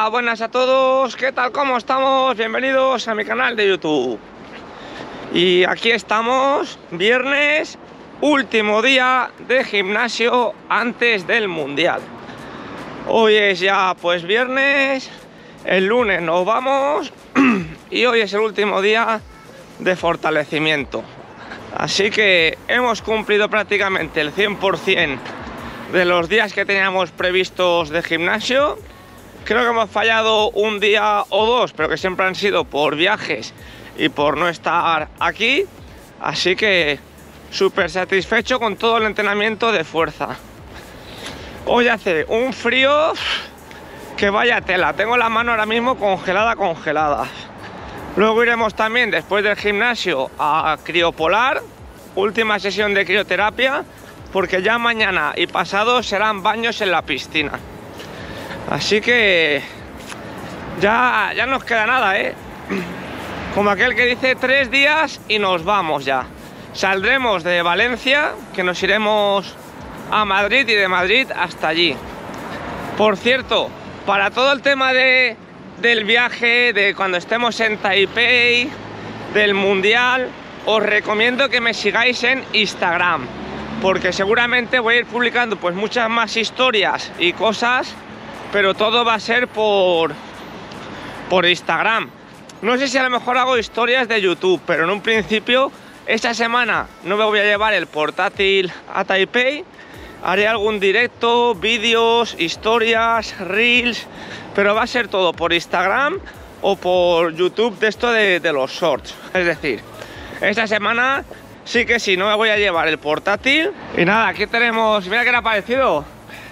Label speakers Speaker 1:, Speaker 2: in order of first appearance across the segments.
Speaker 1: Hola, buenas a todos, ¿qué tal? ¿Cómo estamos? Bienvenidos a mi canal de YouTube. Y aquí estamos, viernes, último día de gimnasio antes del Mundial. Hoy es ya pues viernes, el lunes nos vamos y hoy es el último día de fortalecimiento. Así que hemos cumplido prácticamente el 100% de los días que teníamos previstos de gimnasio. Creo que hemos fallado un día o dos, pero que siempre han sido por viajes y por no estar aquí. Así que súper satisfecho con todo el entrenamiento de fuerza. Hoy hace un frío que vaya tela. Tengo la mano ahora mismo congelada. Luego iremos también después del gimnasio a criopolar, última sesión de crioterapia, porque ya mañana y pasado serán baños en la piscina. Así que ya nos queda nada, como aquel que dice 3 días y nos vamos ya. Saldremos de Valencia, que nos iremos a Madrid, y de Madrid hasta allí. Por cierto, para todo el tema del viaje, de cuando estemos en Taipei, del Mundial, os recomiendo que me sigáis en Instagram, porque seguramente voy a ir publicando pues muchas más historias y cosas, pero todo va a ser por Instagram. No sé si a lo mejor hago historias de YouTube, pero en un principio esta semana no me voy a llevar el portátil a Taipei. Haré algún directo, vídeos, historias, reels, pero va a ser todo por Instagram o por YouTube, de esto de los shorts. Es decir, esta semana sí que sí, no me voy a llevar el portátil. Y nada, aquí tenemos, mira que le ha parecido.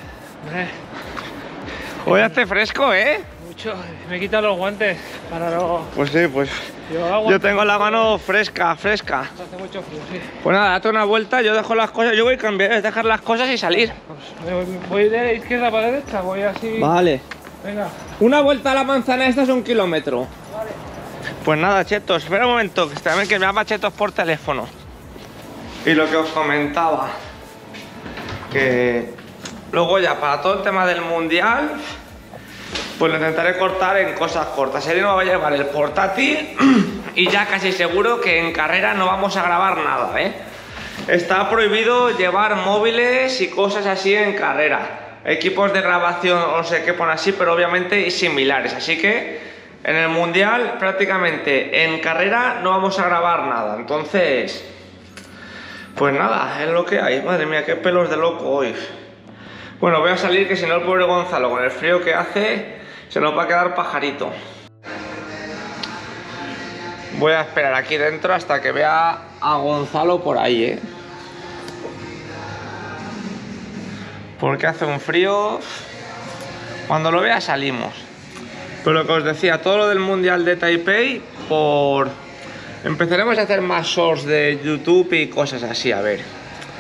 Speaker 1: Hoy hace fresco,
Speaker 2: Mucho, me he quitado los guantes para no...
Speaker 1: Pues sí, pues yo tengo la mano fresca.
Speaker 2: Hace mucho frío, sí.
Speaker 1: Pues nada, date una vuelta, yo dejo las cosas, yo voy a cambiar, es dejar las cosas y salir.
Speaker 2: Pues voy de izquierda para derecha, voy así...
Speaker 1: Vale.
Speaker 2: Venga.
Speaker 1: Una vuelta a la manzana esta es 1 kilómetro.
Speaker 2: Vale.
Speaker 1: Pues nada, chetos, espera un momento, que también que me llama Chetos por teléfono. Y lo que os comentaba, que luego ya para todo el tema del Mundial, pues lo intentaré cortar en cosas cortas. Él no va a llevar el portátil y ya casi seguro que en carrera no vamos a grabar nada, Está prohibido llevar móviles y cosas así en carrera. Equipos de grabación, no sé qué pone así, pero obviamente similares. Así que en el Mundial prácticamente en carrera no vamos a grabar nada. Entonces, pues nada, es lo que hay. Madre mía, qué pelos de loco hoy. Bueno, voy a salir, que si no el pobre Gonzalo, con el frío que hace, se nos va a quedar pajarito. Voy a esperar aquí dentro hasta que vea a Gonzalo por ahí, Porque hace un frío. Cuando lo vea salimos. Pero lo que os decía, todo lo del Mundial de Taipei, empezaremos a hacer más shorts de YouTube y cosas así, a ver.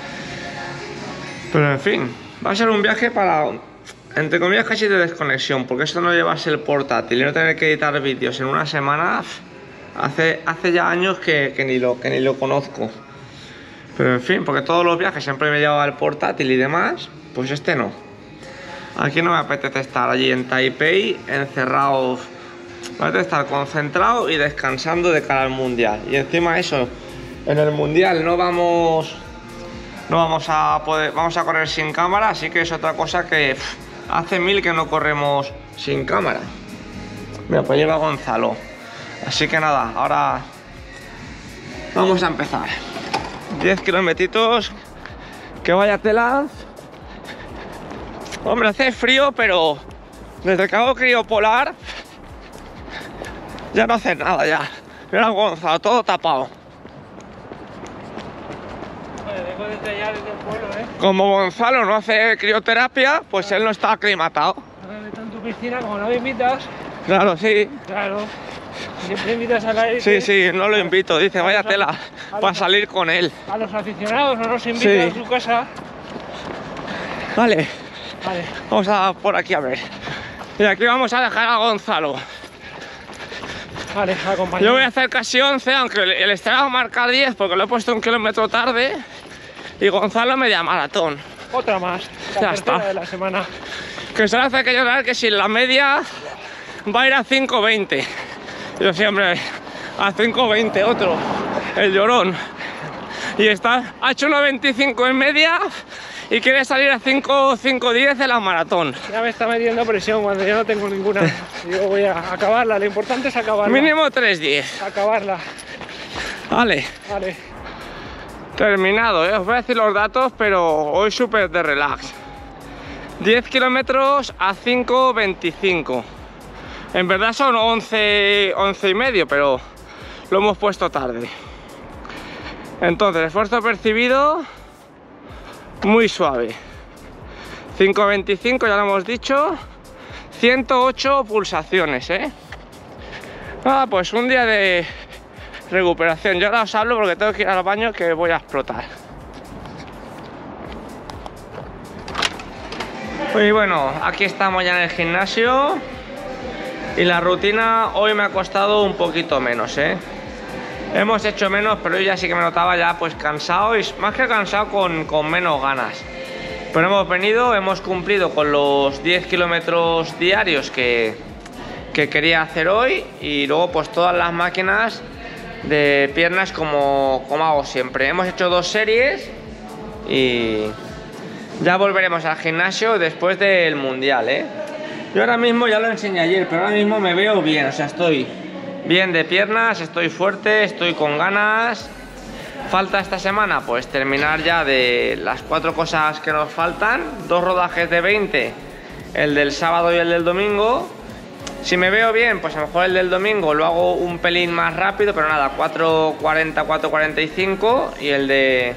Speaker 1: Pero en fin, va a ser un viaje para, entre comillas, casi de desconexión, porque esto no llevarse el portátil y no tener que editar vídeos en una semana, hace ya años que ni lo conozco. Pero en fin, porque todos los viajes siempre me llevaba el portátil y demás, pues este no. Aquí no me apetece estar allí en Taipei, encerrado. Me apetece estar concentrado y descansando de cara al Mundial. Y encima eso, en el Mundial no vamos a poder, vamos a correr sin cámara, así que es otra cosa que hace 1000 que no corremos sin cámara. Mira, pues lleva Gonzalo. Así que nada, ahora vamos a empezar. 10 kilometritos, que vaya tela. Hombre, hace frío, pero desde que hago criopolar ya no hace nada ya. Mira Gonzalo, todo tapado.
Speaker 2: Vengo desde allá, desde el pueblo,
Speaker 1: Como Gonzalo no hace crioterapia, pues él no está aclimatado.
Speaker 2: Me meto en tu piscina, como no me invitas.
Speaker 1: Claro, sí.
Speaker 2: Claro. Siempre invitas al aire.
Speaker 1: Sí, no lo invito, dice, vaya tela, para salir con él.
Speaker 2: A los aficionados no nos invitan a su casa.
Speaker 1: Vale.
Speaker 2: Vale.
Speaker 1: Vamos a por aquí a ver. Y aquí vamos a dejar a Gonzalo.
Speaker 2: Vale, acompañado.
Speaker 1: Yo voy a hacer casi 11, aunque el estrado marca 10 porque lo he puesto 1 kilómetro tarde. Y Gonzalo media maratón.
Speaker 2: Otra más. La
Speaker 1: Ya
Speaker 2: tercera
Speaker 1: está.
Speaker 2: de la semana.
Speaker 1: Que solo hace que llorar que si la media va a ir a 5:20. Yo siempre a 5:20 otro, el llorón. Y está, ha hecho 1:25 en media y quiere salir a 5:10 en la maratón.
Speaker 2: Ya me está metiendo presión cuando ya no tengo ninguna. Yo voy a acabarla, lo importante es acabarla.
Speaker 1: Mínimo 3:10.
Speaker 2: Acabarla.
Speaker 1: Vale.
Speaker 2: Vale.
Speaker 1: Terminado, os voy a decir los datos, pero hoy súper de relax. 10 kilómetros a 5:25. En verdad son 11 y medio, pero lo hemos puesto tarde. Entonces, esfuerzo percibido muy suave. 5:25, ya lo hemos dicho. 108 pulsaciones, pues un día de recuperación. Yo ahora os hablo porque tengo que ir al baño, que voy a explotar. Y bueno, aquí estamos ya en el gimnasio. Y la rutina hoy me ha costado un poquito menos, Hemos hecho menos, pero yo ya sí que me notaba ya pues cansado, y más que cansado, con menos ganas. Pero hemos venido, hemos cumplido con los 10 kilómetros diarios que quería hacer hoy, y luego pues todas las máquinas de piernas como hago siempre. Hemos hecho 2 series y ya volveremos al gimnasio después del mundial, Yo ahora mismo, ya lo enseñé ayer, pero ahora mismo me veo bien, o sea, estoy bien de piernas, estoy fuerte, estoy con ganas. Falta esta semana pues terminar ya de las 4 cosas que nos faltan, 2 rodajes de 20, el del sábado y el del domingo. Si me veo bien, pues a lo mejor el del domingo lo hago un pelín más rápido, pero nada, 4:40, 4:45, y el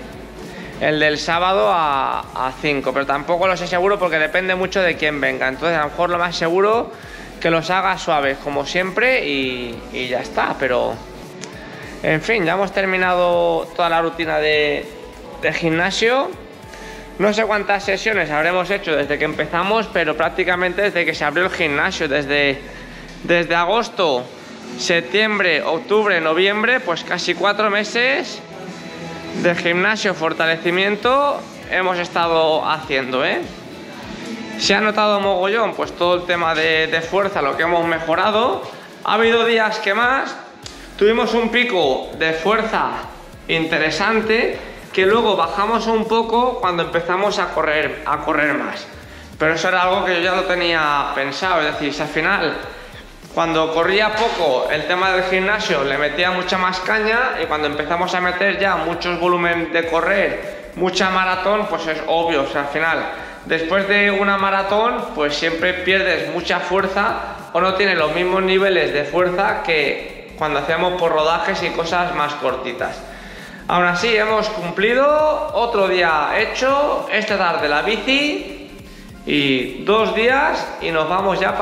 Speaker 1: del sábado a 5, pero tampoco lo sé seguro porque depende mucho de quién venga. Entonces a lo mejor lo más seguro que los haga suaves como siempre y ya está. Pero en fin, ya hemos terminado toda la rutina de gimnasio. No sé cuántas sesiones habremos hecho desde que empezamos, pero prácticamente desde que se abrió el gimnasio, desde agosto, septiembre, octubre, noviembre, pues casi 4 meses de gimnasio, fortalecimiento hemos estado haciendo, Se ha notado mogollón pues todo el tema de fuerza, lo que hemos mejorado. Ha habido días que más tuvimos un pico de fuerza interesante, que luego bajamos un poco cuando empezamos a correr más, pero eso era algo que yo ya lo tenía pensado. Es decir, si al final, cuando corría poco, el tema del gimnasio le metía mucha más caña, y cuando empezamos a meter ya muchos volumen de correr, mucha maratón, pues es obvio, o sea, al final, después de una maratón, pues siempre pierdes mucha fuerza o no tienes los mismos niveles de fuerza que cuando hacíamos por rodajes y cosas más cortitas. Aún así, hemos cumplido, otro día hecho, esta tarde la bici, y 2 días y nos vamos ya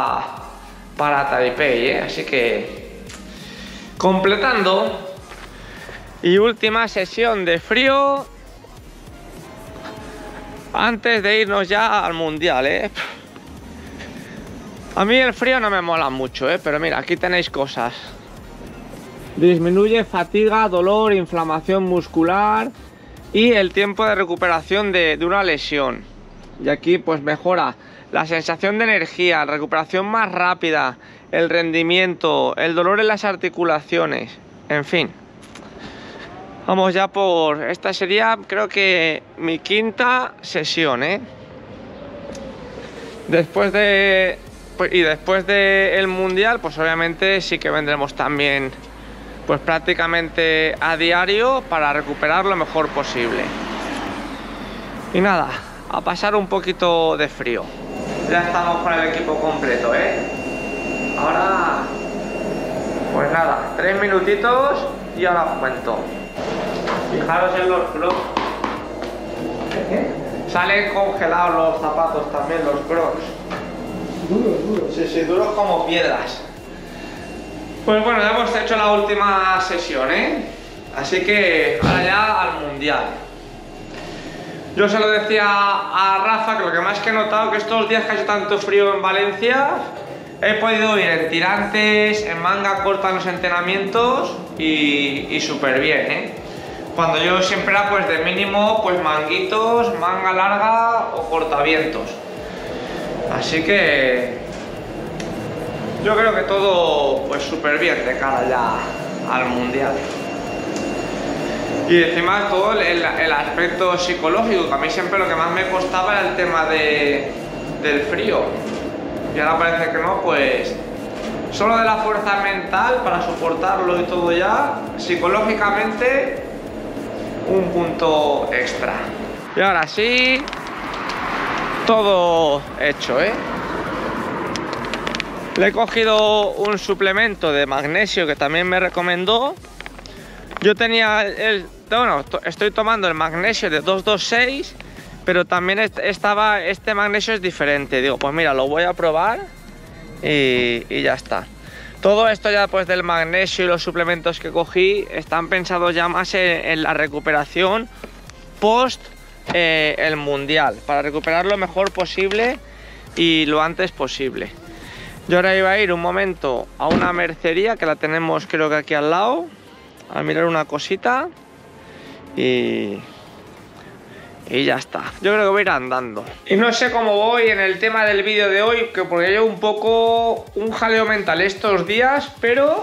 Speaker 1: para Taipei, Así que completando. Y última sesión de frío antes de irnos ya al mundial, A mí el frío no me mola mucho, pero mira, aquí tenéis cosas. Disminuye fatiga, dolor, inflamación muscular y el tiempo de recuperación de una lesión. Y aquí pues mejora la sensación de energía, recuperación más rápida, el rendimiento, el dolor en las articulaciones, en fin. Vamos ya por... Esta sería, creo que, mi 5ª sesión, Después de el mundial, pues obviamente sí que vendremos también pues prácticamente a diario para recuperar lo mejor posible. Y nada, a pasar un poquito de frío. Ya estamos con el equipo completo, Ahora, pues nada, 3 minutitos y ahora os cuento. Fijaros en los crocs. Salen congelados los zapatos también, los crocs. Duros. Sí, duros como piedras. Pues bueno, ya hemos hecho la última sesión, Así que ahora ya al mundial. Yo se lo decía a Rafa que lo que más que he notado que estos días que ha hecho tanto frío en Valencia, he podido ir en tirantes, en manga corta en los entrenamientos y súper bien, Cuando yo siempre era pues de mínimo pues manguitos, manga larga o cortavientos. Así que Yo creo que todo pues súper bien de cara ya al mundial. Y encima todo el aspecto psicológico, que a mí siempre lo que más me costaba era el tema del frío. Y ahora parece que no, pues solo de la fuerza mental para soportarlo y todo ya, psicológicamente, un punto extra. Y ahora sí, todo hecho, ¿eh? Le he cogido un suplemento de magnesio que también me recomendó. Yo tenía estoy tomando el magnesio de 226, pero también este magnesio es diferente. Digo, pues mira, lo voy a probar y ya está. Todo esto ya pues del magnesio y los suplementos que cogí están pensados ya más en la recuperación post el mundial, para recuperar lo mejor posible y lo antes posible. Yo ahora iba a ir un momento a una mercería que la tenemos creo que aquí al lado, a mirar una cosita y ya está. Yo creo que voy a ir andando. Y no sé cómo voy en el tema del vídeo de hoy, que porque llevo un poco un jaleo mental estos días, pero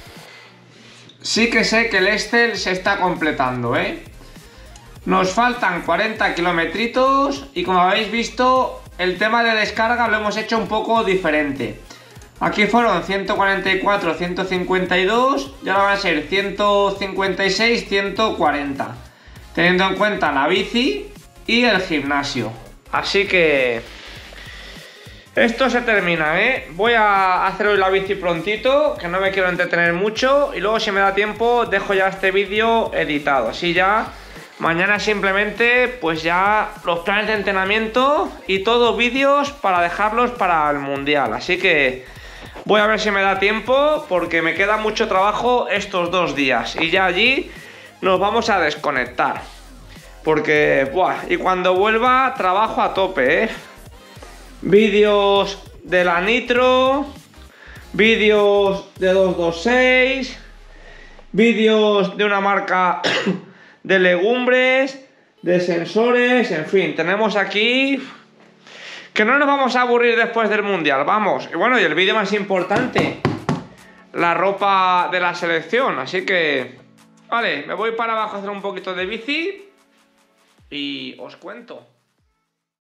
Speaker 1: sí que sé que el Excel se está completando, ¿eh? Nos faltan 40 kilometritos y como habéis visto, el tema de descarga lo hemos hecho un poco diferente. Aquí fueron 144, 152 y ahora van a ser 156, 140. Teniendo en cuenta la bici y el gimnasio. Así que esto se termina, ¿eh? Voy a hacer hoy la bici prontito, que no me quiero entretener mucho. Y luego si me da tiempo dejo ya este vídeo editado. Así ya mañana simplemente pues ya los planes de entrenamiento y todos vídeos para dejarlos para el mundial. Así que voy a ver si me da tiempo porque me queda mucho trabajo estos 2 días. Y ya allí nos vamos a desconectar. Porque, buah, y cuando vuelva trabajo a tope, ¿eh? Vídeos de la Nitro, vídeos de 226, vídeos de una marca de legumbres, de sensores, en fin, tenemos aquí que no nos vamos a aburrir después del mundial, vamos. Y bueno, y el vídeo más importante, la ropa de la selección, así que vale, me voy para abajo a hacer un poquito de bici y os cuento.